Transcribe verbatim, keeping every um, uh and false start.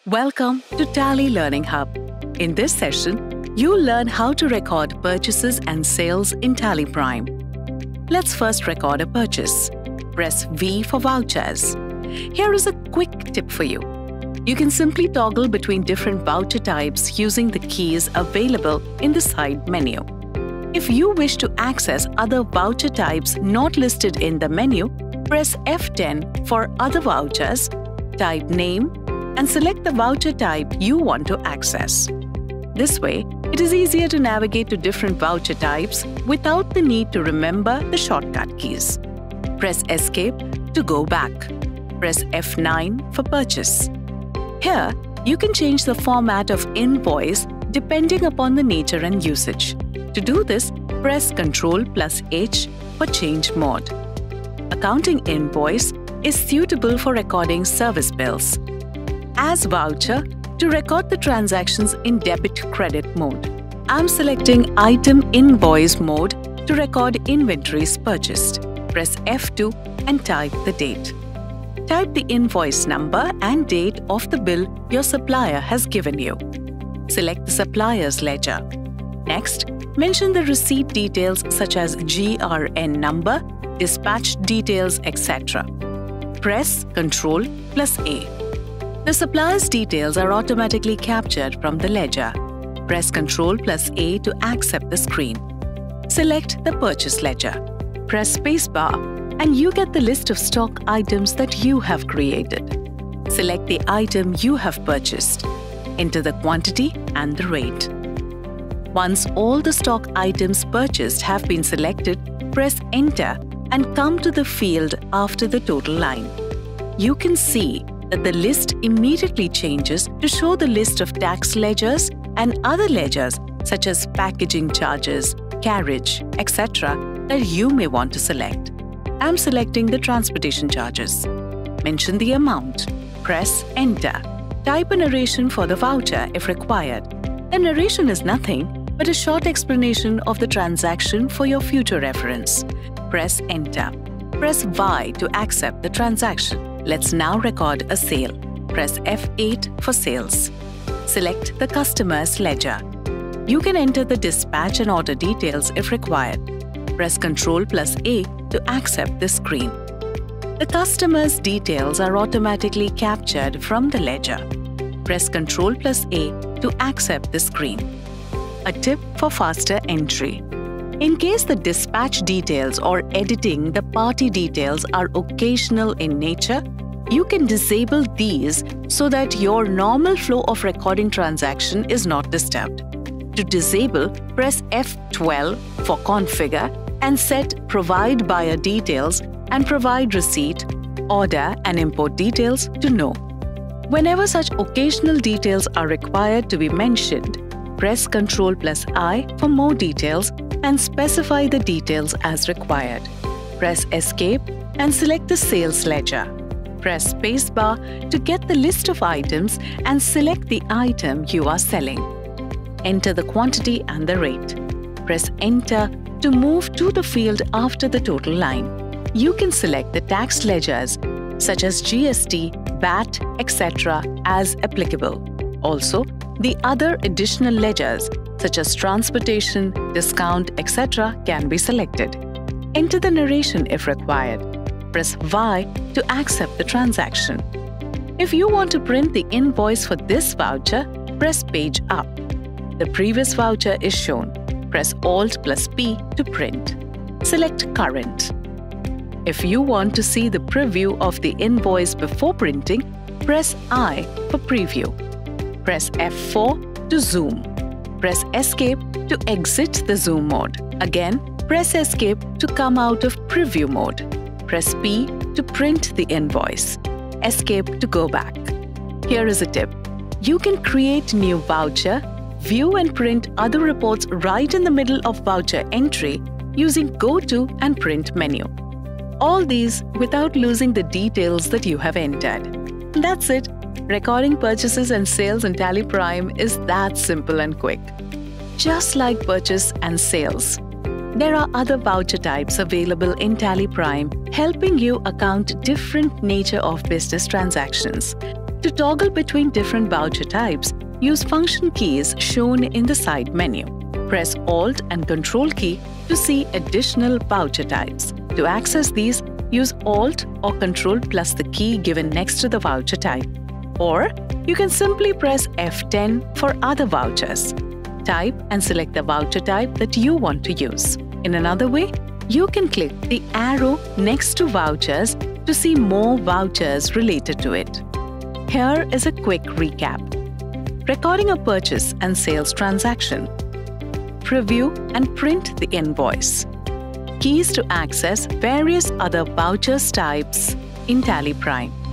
Welcome to Tally Learning Hub. In this session, you'll learn how to record purchases and sales in Tally Prime. Let's first record a purchase. Press V for vouchers. Here is a quick tip for you. You can simply toggle between different voucher types using the keys available in the side menu. If you wish to access other voucher types not listed in the menu, press F ten for other vouchers, type name, and select the voucher type you want to access. This way, it is easier to navigate to different voucher types without the need to remember the shortcut keys. Press Escape to go back. Press F nine for purchase. Here, you can change the format of invoice depending upon the nature and usage. To do this, press Control plus H for change mode. Accounting invoice is suitable for recording service bills. As voucher, to record the transactions in debit-credit mode. I'm selecting Item Invoice mode to record inventories purchased. Press F two and type the date. Type the invoice number and date of the bill your supplier has given you. Select the supplier's ledger. Next, mention the receipt details such as G R N number, dispatch details, et cetera. Press Control plus A. The supplier's details are automatically captured from the ledger. Press Control plus A to accept the screen. Select the purchase ledger. Press Spacebar and you get the list of stock items that you have created. Select the item you have purchased. Enter the quantity and the rate. Once all the stock items purchased have been selected, press Enter and come to the field after the total line. You can see that the list immediately changes to show the list of tax ledgers and other ledgers such as packaging charges, carriage, et cetera that you may want to select. I'm selecting the transportation charges. Mention the amount. Press Enter. Type a narration for the voucher if required. The narration is nothing but a short explanation of the transaction for your future reference. Press Enter. Press Y to accept the transaction. Let's now record a sale. Press F eight for sales. Select the customer's ledger. You can enter the dispatch and order details if required. Press Control plus A to accept the screen. The customer's details are automatically captured from the ledger. Press Control plus A to accept the screen. A tip for faster entry. In case the dispatch details or editing the party details are occasional in nature, you can disable these so that your normal flow of recording transaction is not disturbed. To disable, press F twelve for Configure and set Provide Buyer Details and Provide Receipt, Order and Import Details to No. Whenever such occasional details are required to be mentioned, press Control plus I for more details and specify the details as required. Press Escape and select the sales ledger. Press Spacebar to get the list of items and select the item you are selling. Enter the quantity and the rate. Press Enter to move to the field after the total line. You can select the tax ledgers such as G S T, V A T, et cetera as applicable. Also, the other additional ledgers such as transportation, discount, et cetera can be selected. Enter the narration if required. Press Y to accept the transaction. If you want to print the invoice for this voucher, press Page Up. The previous voucher is shown. Press Alt plus P to print. Select Current. If you want to see the preview of the invoice before printing, press I for Preview. Press F four to zoom. Press Escape to exit the zoom mode. Again, press Escape to come out of preview mode. Press P to print the invoice. Escape to go back. Here is a tip. You can create new voucher, view and print other reports right in the middle of voucher entry using Go To and Print menu. All these without losing the details that you have entered. That's it. Recording purchases and sales in Tally Prime is that simple and quick. Just like purchase and sales, there are other voucher types available in Tally Prime helping you account different nature of business transactions. To toggle between different voucher types, use function keys shown in the side menu. Press Alt and Control key to see additional voucher types. To access these, use Alt or Control plus the key given next to the voucher type. Or you can simply press F ten for other vouchers. Type and select the voucher type that you want to use. In another way, you can click the arrow next to vouchers to see more vouchers related to it. Here is a quick recap. Recording a purchase and sales transaction. Preview and print the invoice. Keys to access various other vouchers types in Tally Prime.